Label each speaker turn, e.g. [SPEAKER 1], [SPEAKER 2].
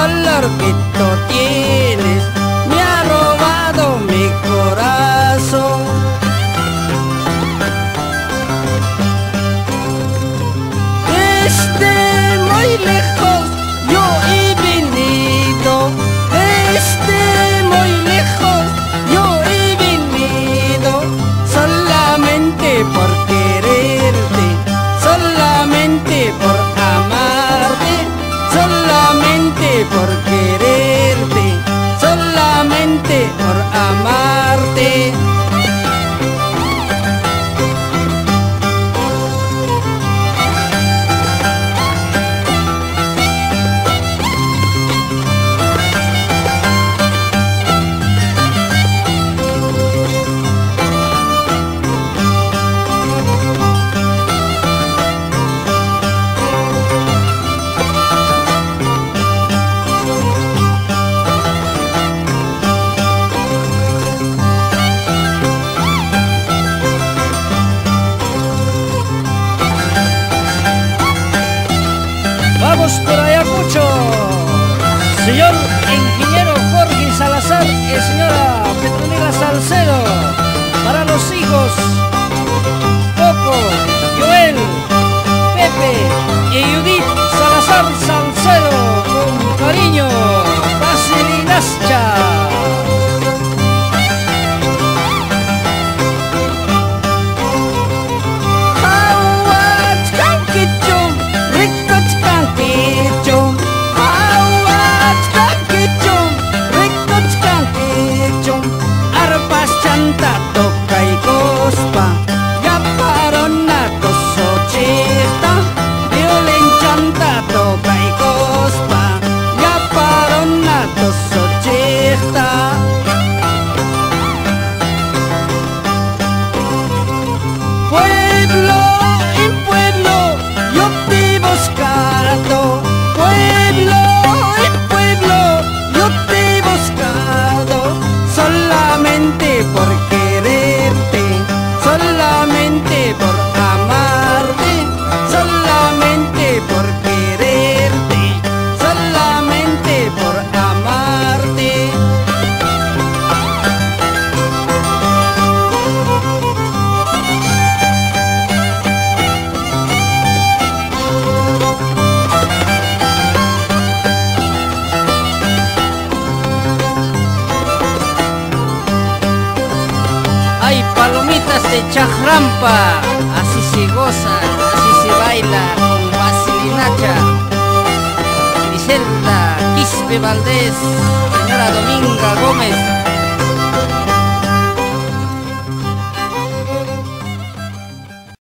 [SPEAKER 1] color que tú tienes me ha robado mi corazón. Desde muy lejos yo he venido, desde muy lejos yo he venido, solamente por quererte, solamente por amarte, solamente por quererte, solamente por amarte.
[SPEAKER 2] Vamos por Ayacucho, señor ingeniero Jorge Salazar y señora Petronila Salcedo, para los hijos Coco, Joel, Pepe y Judith Salazar Salcedo, con cariño, Basilinascha.
[SPEAKER 1] Toca y cospa, ya parona cosocheta, violin chanta toca y cospa, ya parona cosocheta. Pueblo en pueblo yo te he buscado, pueblo en pueblo yo te he buscado, solamente por quererte, solamente por amarte, solamente por quererte, solamente por amarte.
[SPEAKER 2] Hay palomitas de Chajrampa, así se goza, así se baila con Basilinacha. Griselda Quispe Valdés, señora Dominga Gómez,